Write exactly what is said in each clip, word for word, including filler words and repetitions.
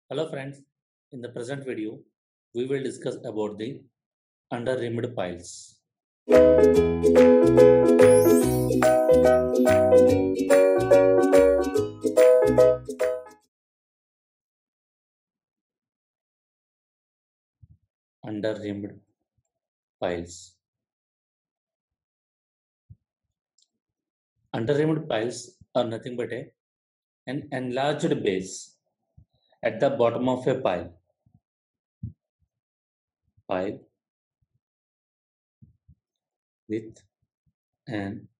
Hello friends, in the present video, we will discuss about the under-rimmed piles. Under-rimmed piles. Under-rimmed piles are nothing but a, an enlarged base at the bottom of a pile. Pile with an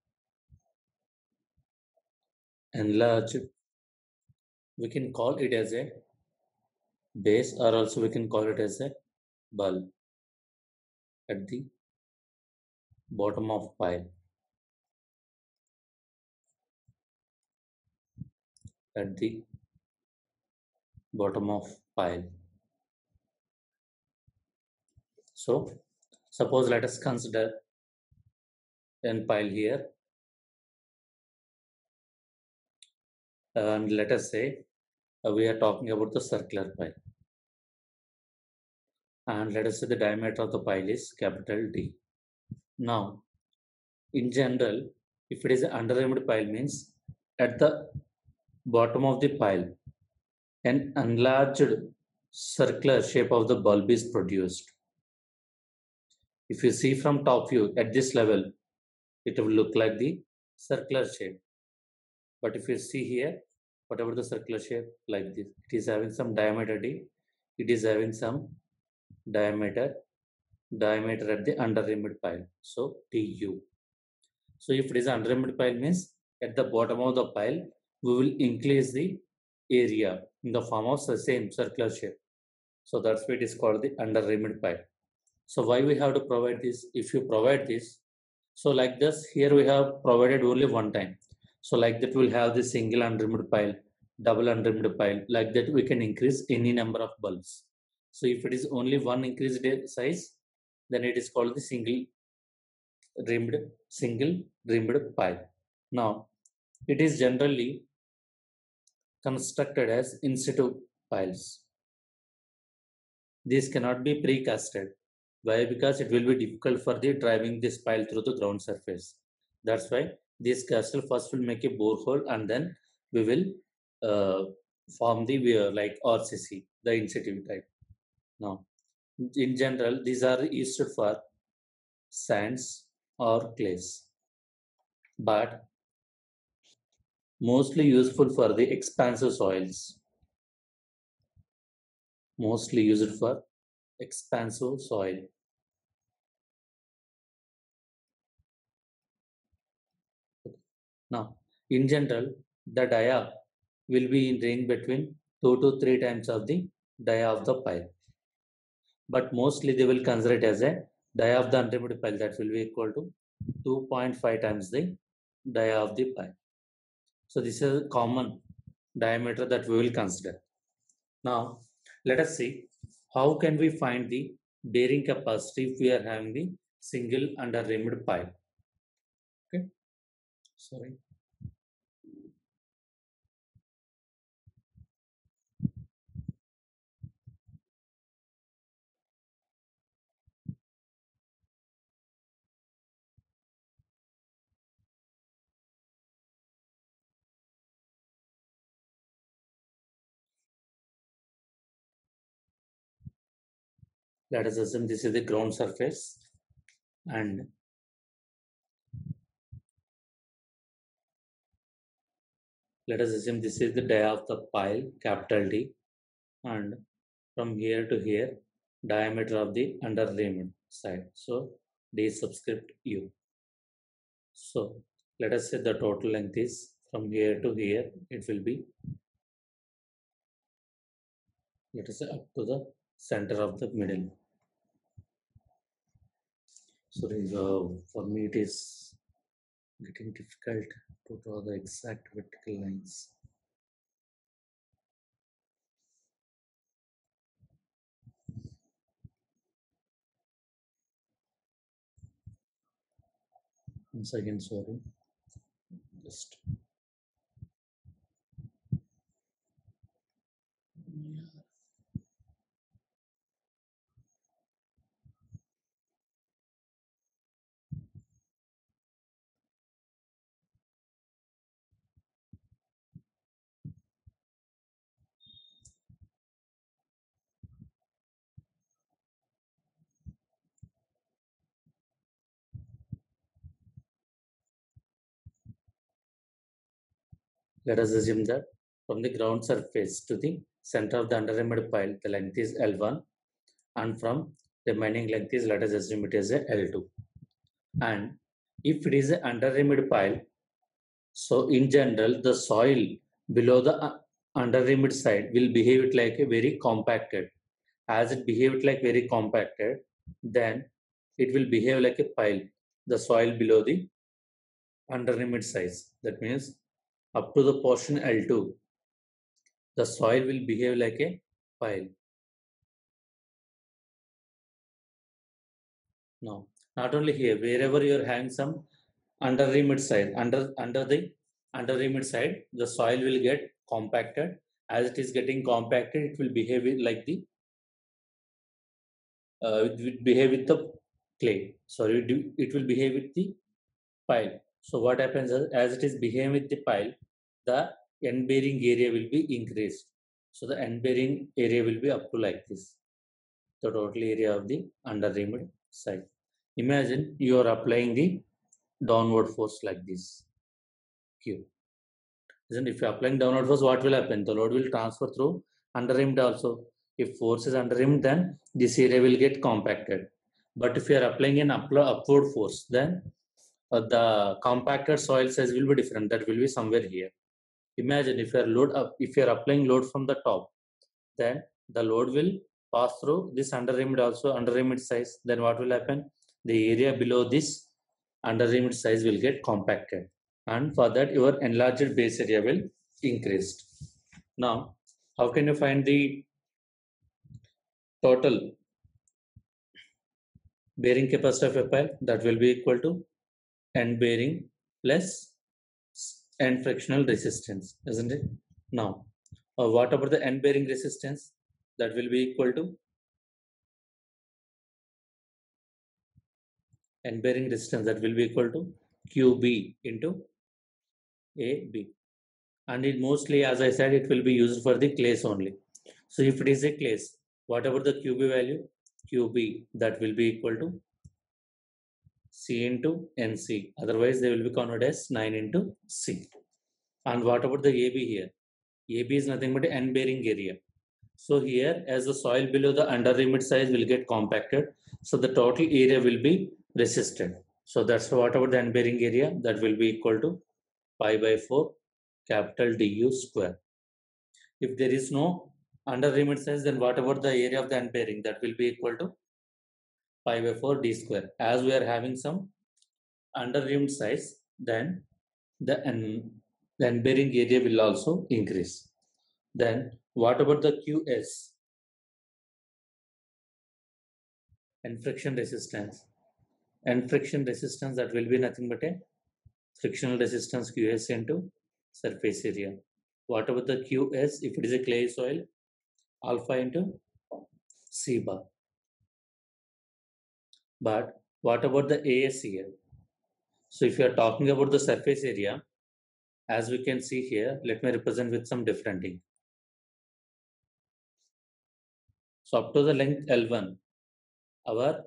enlarged, we can call it as a base, or also we can call it as a bulb at the bottom of pile. At the bottom of pile. So suppose let us consider an pile here, and let us say uh, we are talking about the circular pile, and let us say the diameter of the pile is capital D. Now in general, if it is an under-rimmed pile, means at the bottom of the pile an enlarged circular shape of the bulb is produced. If you see from top view at this level, it will look like the circular shape. But if you see here, whatever the circular shape like this, it is having some diameter D, it is having some diameter, diameter at the under-rimmed pile. So Du. So if it is under-rimmed pile, means at the bottom of the pile, we will increase the area in the form of the same circular shape. So that's why it is called the under-rimmed pile. So why we have to provide this? If you provide this, so like this, here we have provided only one time. So like that we'll have the single under-rimmed pile, double under-rimmed pile. Like that we can increase any number of bulbs. So if it is only one increased size, then it is called the single rimmed single rimmed pile. Now it is generally constructed as in situ piles. These cannot be precasted. Why? Because it will be difficult for the driving this pile through the ground surface. That's why this castle first will make a borehole, and then we will uh, form the uh, like R C C, the in situ type. Now, in general, these are used for sands or clays, but mostly useful for the expansive soils. Mostly used for expansive soil. Now, in general, the dia will be in range between two to three times of the dia of the pile. But mostly they will consider it as a dia of the unrimmed pile, that will be equal to two point five times the dia of the pile. So this is a common diameter that we will consider. Now, let us see how can we find the bearing capacity if we are having the single under-rimmed pile. Okay, sorry. Let us assume this is the ground surface, and let us assume this is the dia of the pile, capital D, and from here to here, diameter of the under-rimmed side. So D subscript U. So let us say the total length is from here to here, it will be, let us say, up to the center of the middle. Sorry, uh, for me it is getting difficult to draw the exact vertical lines. Once again, sorry. Just Let us assume that from the ground surface to the center of the under-rimmed pile, the length is L one, and from remaining length is, let us assume it is a L two. And if it is an under-rimmed pile, so in general, the soil below the uh, under-rimmed side will behave it like a very compacted. As it behaved like very compacted, then it will behave like a pile, the soil below the under-rimmed size. That means up to the portion L two, the soil will behave like a pile. Now, not only here, wherever you are having some under-rimmed side, under under the under-rimmed side, the soil will get compacted. As it is getting compacted, it will behave like the uh, it will behave with the clay. Sorry, it will behave with the pile. So what happens is, as it is behaving with the pile, the end bearing area will be increased. So the end bearing area will be up to like this, the total area of the under-rimmed side. Imagine you are applying the downward force like this, Q. Isn't if you're applying downward force, what will happen? The load will transfer through under-rimmed also. If force is under-rimmed, then this area will get compacted. But if you are applying an upward force, then uh, the compacted soil size will be different. That will be somewhere here. Imagine if you are load up, if you are applying load from the top, then the load will pass through this under-rimmed also, under-rimmed size. Then what will happen? The area below this under-rimmed size will get compacted, and for that your enlarged base area will increase. Now, how can you find the total bearing capacity of a pile? That will be equal to end bearing plus end frictional resistance, isn't it? Now, uh, what about the end bearing resistance? That will be equal to end bearing resistance, that will be equal to Q B into A B. And it mostly, as I said, it will be used for the clays only. So if it is a clays, whatever the Q B value, Q B, that will be equal to C into N C. Otherwise, they will be converted as nine into C. And what about the A B here? A B is nothing but end bearing area. So here, as the soil below the under rimmed size will get compacted, so the total area will be resisted. So that's what about the end bearing area, that will be equal to pi by four capital D U square. If there is no under rimmed size, then what about the area of the end bearing? That will be equal to pi by four D square. As we are having some under rimmed size, then the end, the end bearing area will also increase. Then what about the Q S? And friction resistance. And friction resistance, that will be nothing but a frictional resistance Q S into surface area. What about the Q S? If it is a clay soil, alpha into C bar. But what about the A S here? So if you are talking about the surface area, as we can see here, let me represent with some different ink. So up to the length L one, our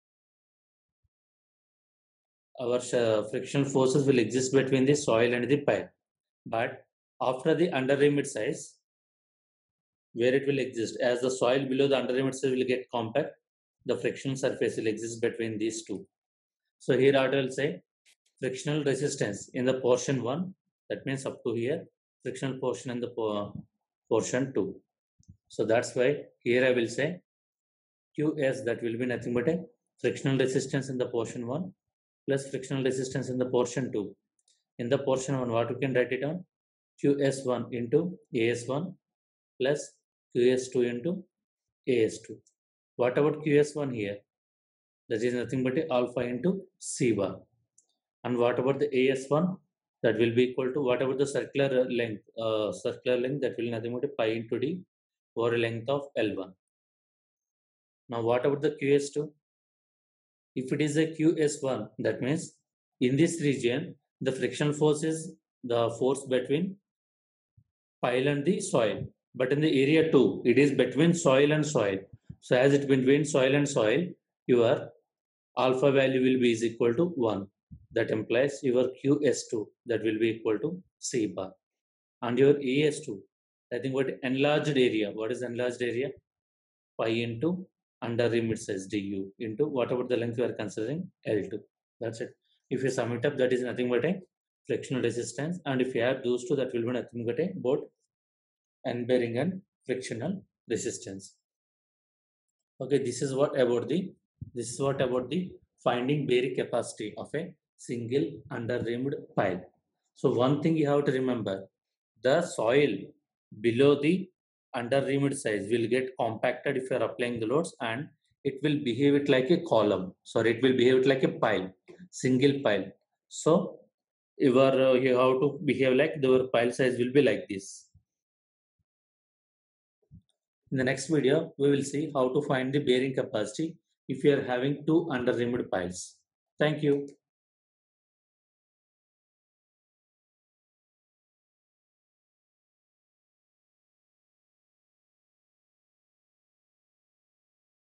our frictional forces will exist between the soil and the pile. But after the under rimmed size, where it will exist, as the soil below the under rimmed size will get compact, the frictional surface will exist between these two. So here I will say frictional resistance in the portion one, that means up to here, frictional portion in the portion two. So that's why here I will say Q S, that will be nothing but a frictional resistance in the portion one plus frictional resistance in the portion two. In the portion one, what we can write it down? Q S one into A S one plus Q S two into A S two. What about Q S one here? That is nothing but a alpha into C bar. And what about the A S one? That will be equal to, what about the circular length? Uh, circular length, that will be nothing but a pi into D over length of L one. Now what about the Q S two? If it is a Q S one, that means in this region, the frictional force is the force between pile and the soil. But in the area two, it is between soil and soil. So as it between soil and soil, your alpha value will be is equal to one. That implies your Q S two, that will be equal to C bar. and your A S two, nothing but enlarged area. What is enlarged area? Pi into under rim size du into whatever the length you are considering L two. That's it. If you sum it up, that is nothing but a frictional resistance, and if you add those two, that will be nothing but a both end bearing and frictional resistance. Okay, this is what about the this is what about the finding bearing capacity of a single under rimmed pile. So one thing you have to remember, the soil below the under rimmed size will get compacted if you are applying the loads, and it will behave it like a column. Sorry, it will behave it like a pile, single pile. So you are uh, you have to behave like your pile size will be like this. In the next video, we will see how to find the bearing capacity if you are having two under rimmed piles. Thank you.